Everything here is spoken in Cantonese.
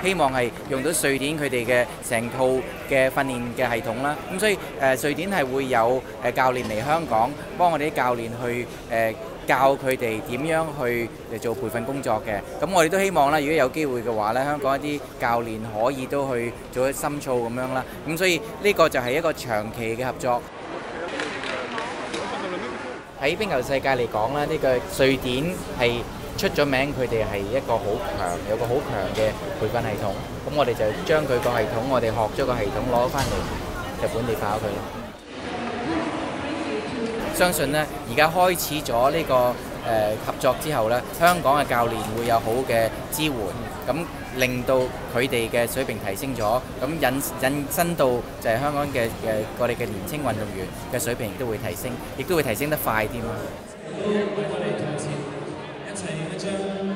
希望係用到瑞典佢哋嘅成套嘅訓練嘅系統啦。咁所以瑞典係會有教練嚟香港，幫我哋啲教練去教佢哋點樣去做培訓工作嘅。咁我哋都希望啦，如果有機會嘅話咧，香港一啲教練可以都去做一深造咁樣啦。咁所以呢個就係一個長期嘅合作。喺冰球世界嚟講咧，呢個瑞典係出咗名，佢哋係一個好強，有個好強嘅培訓系統。咁我哋就將佢個系統，我哋學咗個系統攞翻嚟就本地化佢咯。相信呢，而家開始咗呢個合作之後呢，香港嘅教練會有好嘅支援，咁令到佢哋嘅水平提升咗，咁引申到就係香港嘅我哋嘅年輕運動員嘅水平亦都會提升，亦都會提升得快啲嘛。